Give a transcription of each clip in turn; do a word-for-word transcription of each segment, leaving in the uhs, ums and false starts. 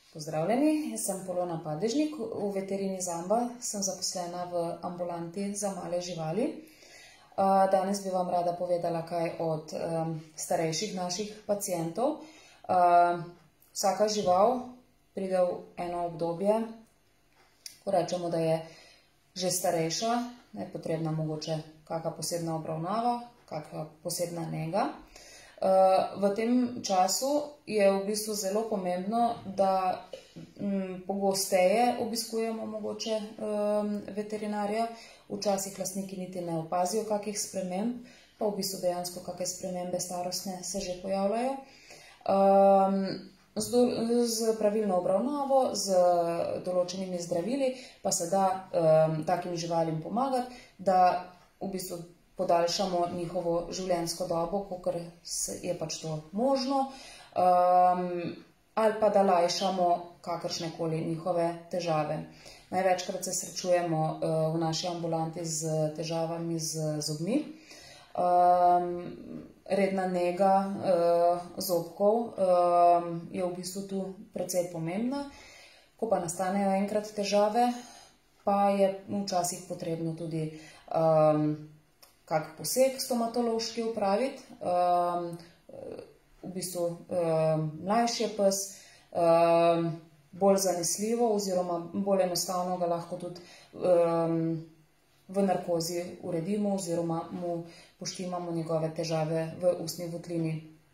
Pozdravljeni, jaz sem Polona Padežnik, v veterini Zamba sem zaposlena v ambulanti za male živali. Danes bi vam rada povedala kaj od starejših naših pacientov. Vsaka žival pride v eno obdobje, ko rečemo, da je že starejša, je potrebna mogoče kakšna posebna obravnava, kakšna posebna nega. V tem času je v bistvu zelo pomembno, da pogosteje obiskujemo mogoče veterinarja. Včasih lastniki niti ne opazijo kakih sprememb, pa v bistvu dejansko kakšne spremembe starostne se že pojavljajo. Z pravilno obravnavo, z določenimi zdravili pa se da takim živalim pomagati, da v bistvu podaljšamo njihovo življenjsko dobo, kakor je pač to možno, ali pa da lajšamo kakršnekoli njihove težave. Največkrat se srečujemo v naši ambulanti z težavami z zobmi. Redna nega zobkov je v bistvu tu precej pomembna. Ko pa nastanejo enkrat težave, pa je včasih potrebno tudi kak poseg stomatološki upraviti. V bistvu mlajši je pes, bolj zanesljivo oziroma bolj enostavno ga lahko tudi v narkozi uredimo oziroma mu poštimamo njegove težave v ustni votlini.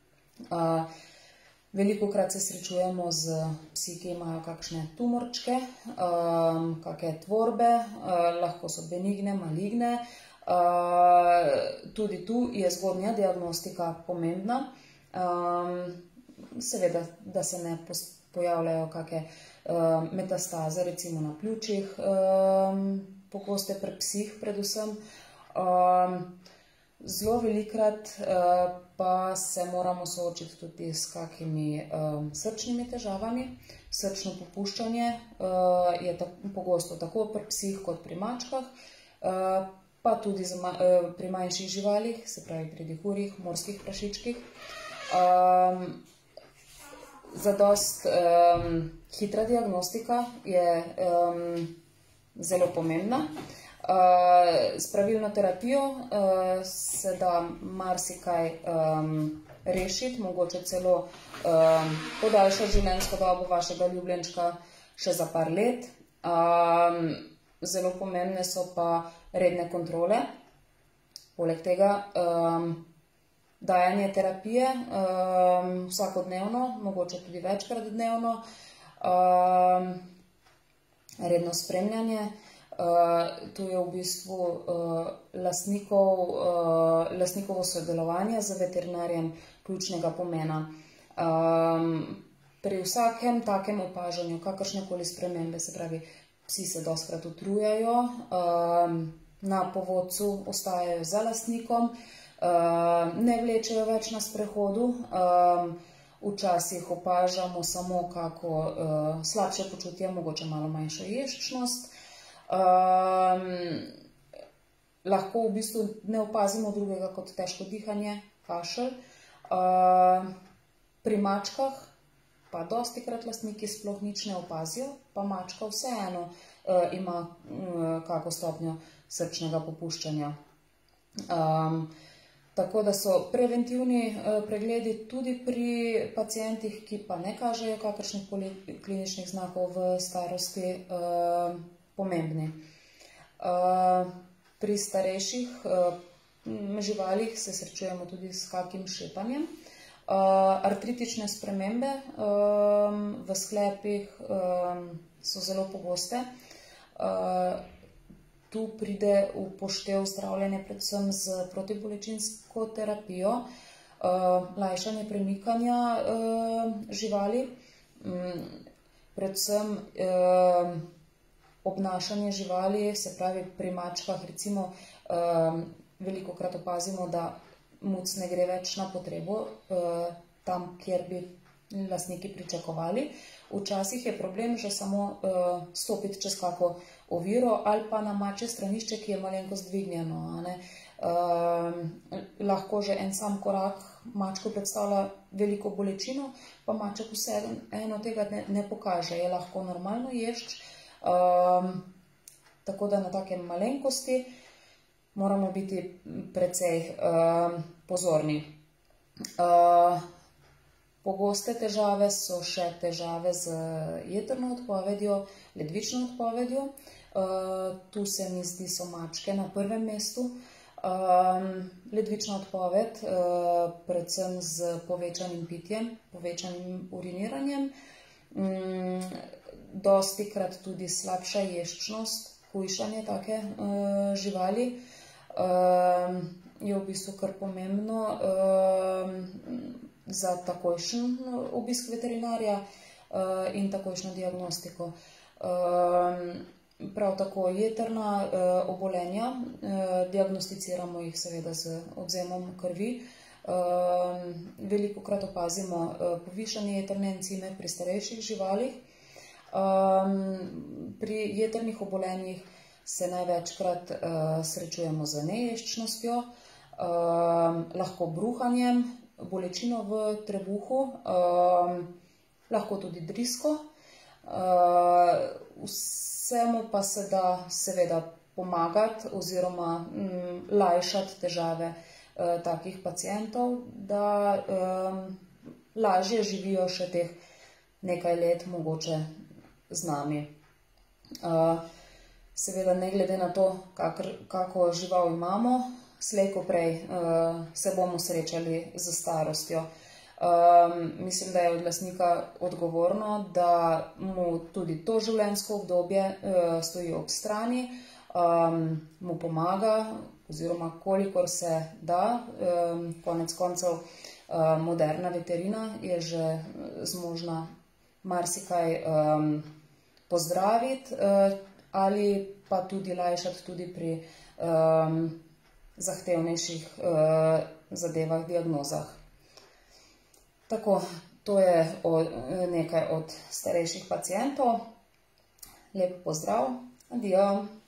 Velikokrat se srečujemo z psi, ki imajo kakšne tumorčke, kakšne tvorbe, lahko so benigne, maligne. Tudi tu je zgodnja diagnostika pomembna. Seveda, da se ne pojavljajo kakšne metastaze, recimo na pljučih, pogoste pri psih predvsem. Zelo velikokrat pa se moramo soočiti tudi s kakimi srčnimi težavami. Srčno popuščanje je pogosto tako pri psih kot pri mačkah, pa tudi pri manjših živalih, se pravi pri dihurjih, morskih prašičkih. Zadosti hitra diagnostika je zelo pomembna. S pravilno terapijo se da marsikaj rešiti, mogoče celo podaljšati življenjsko dobo vašega ljubljenčka še za par let. Zelo pomembne so pa redne kontrole. Poleg tega dajanje terapije vsakodnevno, mogoče tudi večkrat dnevno, redno spremljanje. Tu je v bistvu lastnikovo sodelovanje z veterinarjem ključnega pomena. Pri vsakem takem opažanju kakršnekoli spremembe, se pravi, psi se dostikrat utrujajo, na povodcu ostajajo za lastnikom, ne vlečejo več na sprehodu, včasih opažamo samo kako slabše počutje, mogoče malo manjšo ješčnost. Lahko v bistvu ne opazimo drugega kot težko dihanje, kašelj. Pri mačkah pa dostikrat lastniki sploh nič ne opazijo, pa mačka vseeno ima kako stopnjo srčnega popuščanja. Tako da so preventivni pregledi tudi pri pacientih, ki pa ne kažejo kakršnihkoli kliničnih znakov v starosti, pomembni. Pri starejših živalih se srečujemo tudi s kakim šepanjem. Artritične spremembe v sklepih so zelo pogoste. Tu pride v poštev zdravljenje predvsem z protibolečinsko terapijo, lajšanje premikanja živali, predvsem obnašanje živali, se pravi pri mačkah recimo velikokrat opazimo, da muc ne gre več na potrebo tam, kjer bi lastniki pričakovali. Včasih je problem že samo stopiti čez kako oviro ali pa na mačje stranišče, ki je malenkost dvignjeno. Um, lahko že en sam korak mačku predstavlja veliko bolečino, pa maček vse eno tega ne, ne pokaže, je lahko normalno ješč. Um, tako da na take malenkosti moramo biti precej um, pozorni. Uh, pogoste težave so še težave z jetrno odpovedjo, ledvično odpovedjo. Uh, tu se mi zdi so mačke na prvem mestu. Um, ledvična odpoved, uh, predvsem z povečanim pitjem, povečanim uriniranjem, um, dosti krat tudi slabša ješčnost, hujšanje take uh, živali, um, je v bistvu kar pomembno um, za takojšen obisk veterinarja uh, in takojšno diagnostiko. Um, Prav tako jetrna uh, obolenja, uh, diagnosticiramo jih seveda z odvzemom krvi. Uh, veliko krat opazimo uh, povišanje jetrne encime pri starejših živalih. Um, pri jetrnih obolenjih se največkrat uh, srečujemo z neješčnostjo, uh, lahko bruhanjem, bolečino v trebuhu, uh, lahko tudi drisko. Uh, Vsemu pa se da seveda pomagati oziroma m, lajšati težave eh, takih pacientov, da eh, lažje živijo še teh nekaj let mogoče z nami. Eh, seveda ne glede na to, kakr, kako žival imamo, slej ko prej eh, se bomo srečali z starostjo. Um, mislim, da je od lastnika odgovorno, da mu tudi to življenjsko obdobje uh, stoji ob strani, um, mu pomaga oziroma kolikor se da. Um, konec koncev uh, moderna veterina je že zmožna marsikaj um, pozdraviti uh, ali pa tudi lajšati tudi pri um, zahtevnejših uh, zadevah, diagnozah. Tako, to je nekaj od starejših pacientov. Lep pozdrav, adijo.